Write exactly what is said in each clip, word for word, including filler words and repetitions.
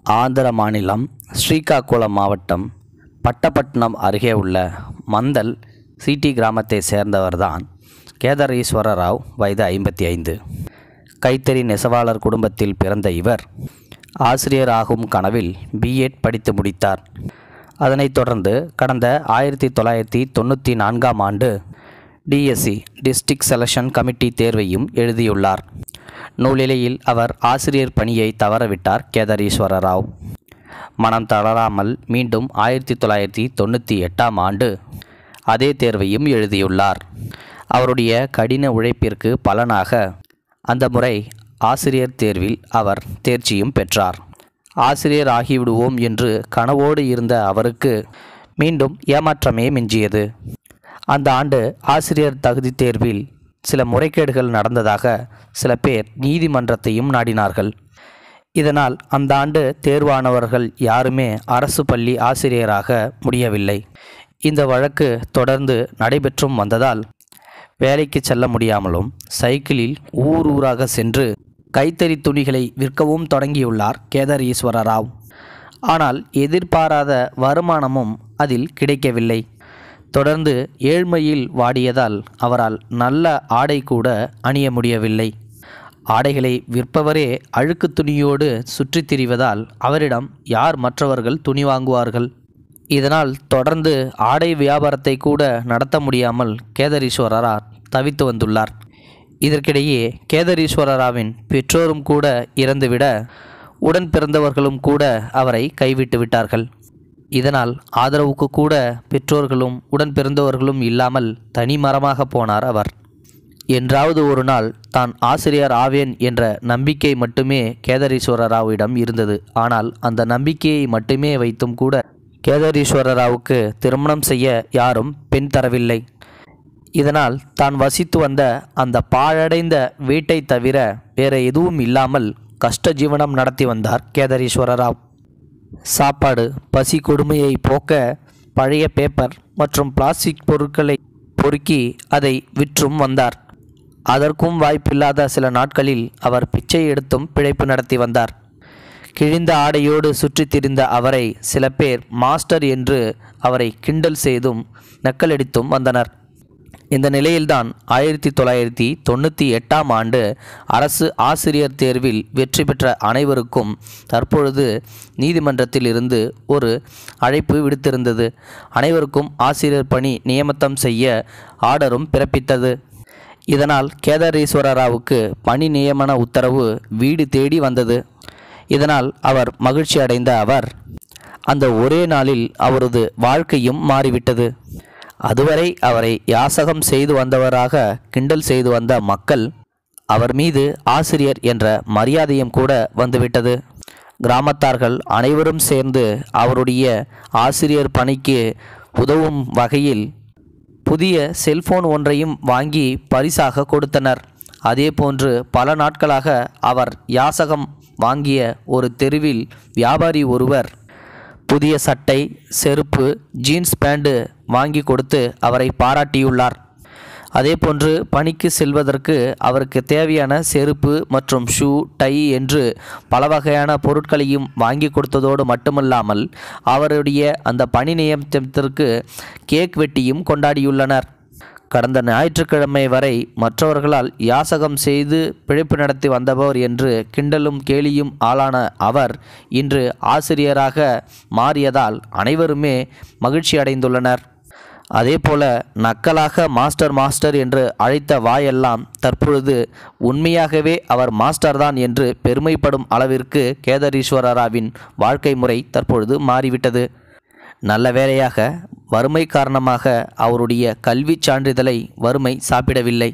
ஆந்திர மாநிலம் ஸ்ரீகாகுளம் மாவட்டம் பட்டப்பட்டினம் அருகே உள்ள மந்தல் சிட்டி கிராமத்தை சேர்ந்தவர்தான் கேதாரீஸ்வர ராவ். வயது ஐம்பத்தி ஐந்து. கைத்தறி நெசவாளர் குடும்பத்தில் பிறந்த இவர் ஆசிரியர் ஆகும் கனவில் பிஎட் படித்து முடித்தார். அதனைத் தொடர்ந்து கடந்த ஆயிரத்தி தொள்ளாயிரத்தி தொண்ணூற்றி நான்காம் ஆண்டு டிஎஸ்சி டிஸ்ட்ரிக்ட் செலெக்ஷன் கமிட்டி தேர்வையும் எழுதியுள்ளார். நூலிலையில் அவர் ஆசிரியர் பணியை தவறவிட்டார் கேதாரீஸ்வர ராவ். மனம் தளராமல் மீண்டும் ஆயிரத்தி தொள்ளாயிரத்தி தொண்ணூற்றி எட்டாம் ஆண்டு அதே தேர்வையும் எழுதியுள்ளார். அவருடைய கடின உழைப்பிற்கு பலனாக அந்த முறை ஆசிரியர் தேர்வில் அவர் தேர்ச்சியும் பெற்றார். ஆசிரியர் ஆகிவிடுவோம் என்று கனவோடு இருந்த அவருக்கு மீண்டும் ஏமாற்றமே மிஞ்சியது. அந்த ஆண்டு ஆசிரியர் தகுதி தேர்வில் சில முறைகேடுகள் நடந்ததாக சில பேர் நீதிமன்றத்தையும் நாடினார்கள். இதனால் அந்த ஆண்டு தேர்வானவர்கள் யாருமே அரசு பள்ளி ஆசிரியராக முடியவில்லை. இந்த வழக்கு தொடர்ந்து நடைபெற்றும் வந்ததால் வேலைக்கு செல்ல முடியாமலும் சைக்கிளில் ஊர் ஊராக சென்று கைத்தறி துணிகளை விற்கவும் தொடங்கியுள்ளார் கேதாரீஸ்வர ராவ். ஆனால் எதிர்பாராத வருமானமும் அதில் கிடைக்கவில்லை. தொடர்ந்து ஏழ்மையில் வாடியதால் அவரால் நல்ல ஆடை கூட அணிய முடியவில்லை. ஆடைகளை விற்பவரே அழுக்கு துணியோடு சுற்றித் திரிவதால் அவரிடம் யார் மற்றவர்கள் துணி வாங்குவார்கள்? இதனால் தொடர்ந்து ஆடை வியாபாரத்தை கூட நடத்த முடியாமல் கேதாரீஸ்வர ராவ் தவித்து வந்துள்ளார். இதற்கிடையே கேதாரீஸ்வர ராவின் பெற்றோரும் கூட இறந்துவிட உடன் பிறந்தவர்களும் கூட அவரை கைவிட்டு விட்டார்கள். இதனால் ஆதரவுக்கு கூட பெற்றோர்களும் உடன் பிறந்தவர்களும் இல்லாமல் தனி மரமாக போனார் அவர். என்றாவது ஒரு நாள் தான் ஆசிரியர் ஆவேன் என்ற நம்பிக்கை மட்டுமே கேதாரீஸ்வர ராவிடம் இருந்தது. ஆனால் அந்த நம்பிக்கையை மட்டுமே வைத்தும் கூட கேதாரீஸ்வர ராவுக்கு திருமணம் செய்ய யாரும் பெண் தரவில்லை. இதனால் தான் வசித்து வந்த அந்த பாழடைந்த வீட்டை தவிர வேற எதுவும் இல்லாமல் கஷ்ட ஜீவனம் நடத்தி வந்தார் கேதாரீஸ்வர ராவ். சாப்பாடு பசி கொடுமையை போக்க பழைய பேப்பர் மற்றும் பிளாஸ்டிக் பொருட்களை பொறுக்கி அதை விற்றும் வந்தார். அதற்கும் வாய்ப்பில்லாத சில நாட்களில் அவர் பிச்சை எடுத்தும் பிழைப்பு நடத்தி வந்தார். கிழிந்த ஆடையோடு சுற்றி திரிந்த அவரை சில பேர் மாஸ்டர் என்று அவரை கிண்டல் செய்தும் நக்கலடித்தும் வந்தனர். இந்த நிலையில்தான் ஆயிரத்தி தொள்ளாயிரத்தி தொண்ணூற்றி எட்டாம் ஆண்டு அரசு ஆசிரியர் தேர்வில் வெற்றி பெற்ற அனைவருக்கும் தற்பொழுது நீதிமன்றத்தில் இருந்து ஒரு அழைப்பு விடுத்திருந்தது. அனைவருக்கும் ஆசிரியர் பணி நியமனம் செய்ய ஆர்டரும் பிறப்பித்தது. இதனால் கேதாரீஸ்வர ராவுக்கு பணி நியமன உத்தரவு வீடு தேடி வந்தது. இதனால் அவர் மகிழ்ச்சி அடைந்த அவர் அந்த ஒரே நாளில் அவரது வாழ்க்கையும் மாறிவிட்டது. அதுவரை அவரை யாசகம் செய்து வந்தவராக கிண்டல் செய்து வந்த மக்கள் அவர் மீது ஆசிரியர் என்ற மரியாதையும் கூட வந்துவிட்டது. கிராமத்தார்கள் அனைவரும் சேர்ந்து அவருடைய ஆசிரியர் பணிக்கு உதவும் வகையில் புதிய செல்போன் ஒன்றையும் வாங்கி பரிசாக கொடுத்தனர். அதே போன்று பல நாட்களாக அவர் யாசகம் வாங்கிய ஒரு தெருவில் வியாபாரி ஒருவர் புதிய சட்டை, செருப்பு, ஜீன்ஸ் பேண்டு வாங்கி கொடுத்து அவரை பாராட்டியுள்ளார். அதேபோன்று பணிக்கு செல்வதற்கு அவருக்கு தேவையான செருப்பு மற்றும் ஷூ, டை என்று பல வகையான பொருட்களையும் வாங்கி கொடுத்ததோடு மட்டுமல்லாமல் அவருடைய அந்த பணி நியமனத்திற்கு கேக் வெட்டியும் கொண்டாடியுள்ளனர். கடந்த ஞாயிற்றுக்கிழமை வரை மற்றவர்களால் யாசகம் செய்து பிழைப்பு நடத்தி வந்தவர் என்று கிண்டலும் கேலியும் ஆளான அவர் இன்று ஆசிரியராக மாறியதால் அனைவருமே மகிழ்ச்சி அடைந்துள்ளனர். அதேபோல நக்கலாக மாஸ்டர் மாஸ்டர் என்று அழைத்த வாயெல்லாம் தற்பொழுது உண்மையாகவே அவர் மாஸ்டர்தான் என்று பெருமைப்படும் அளவிற்கு கேதாரீஸ்வர ராவின் வாழ்க்கை முறை தற்பொழுது மாறிவிட்டது. நல்ல வேளையாக வறுமை காரணமாக அவருடைய கல்வி சான்றிதழை வறுமை சாப்பிடவில்லை.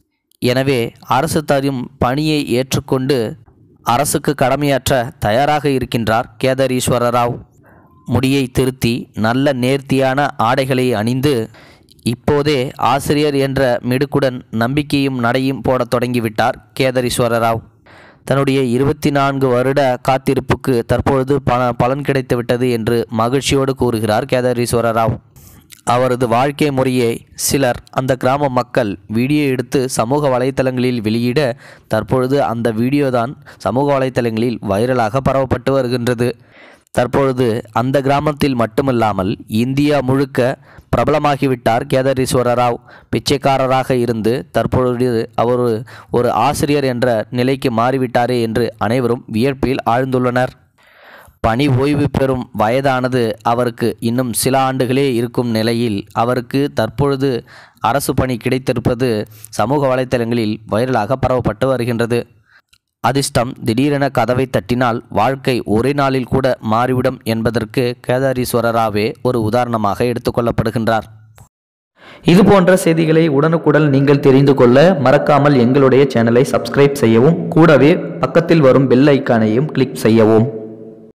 எனவே அரசு தரும் பணியை ஏற்றுக்கொண்டு அரசுக்கு கடமையாற்ற தயாராக இருக்கின்றார் கேதாரீஸ்வர ராவ். முடியை திருத்தி நல்ல நேர்த்தியான ஆடைகளை அணிந்து இப்போதே ஆசிரியர் என்ற மிடுக்குடன் நம்பிக்கையும் நடையும் போடத் தொடங்கிவிட்டார் கேதாரீஸ்வர ராவ். தன்னுடைய இருபத்தி நான்கு வருட காத்திருப்புக்கு தற்பொழுது பல பலன் கிடைத்துவிட்டது என்று மகிழ்ச்சியோடு கூறுகிறார் கேதாரீஸ்வர ராவ். அவரது வாழ்க்கை முறையை சிலர் அந்த கிராம மக்கள் வீடியோ எடுத்து சமூக வலைத்தளங்களில் வெளியிட தற்பொழுது அந்த வீடியோ தான் சமூக வலைத்தளங்களில் வைரலாக பரவப்பட்டு வருகின்றது. தற்பொழுது அந்த கிராமத்தில் மட்டுமில்லாமல் இந்தியா முழுக்க பிரபலமாகிவிட்டார் கேதாரீஸ்வர ராவ். பிச்சைக்காரராக இருந்து தற்பொழுது அவர் ஒரு ஆசிரியர் என்ற நிலைக்கு மாறிவிட்டாரே என்று அனைவரும் வியப்பில் ஆழ்ந்துள்ளனர். பணி ஓய்வு பெறும் வயதானது அவருக்கு இன்னும் சில ஆண்டுகளே இருக்கும் நிலையில் அவருக்கு தற்பொழுது அரசு பணி கிடைத்திருப்பது சமூக வலைத்தளங்களில் வைரலாக பரவப்பட்டு வருகின்றது. அதிர்ஷ்டம் திடீரென கதவை தட்டினால் வாழ்க்கை ஒரே நாளில் கூட மாறிவிடும் என்பதற்கு கேதாரீஸ்வர ராவே ஒரு உதாரணமாக எடுத்துக்கொள்ளப்படுகின்றார். இது போன்ற செய்திகளை உடனுக்குடன் நீங்கள் தெரிந்து கொள்ள மறக்காமல் எங்களுடைய சேனலை சப்ஸ்கிரைப் செய்யவும், கூடவே பக்கத்தில் வரும் பெல் ஐக்கானையும் கிளிக் செய்யவும்.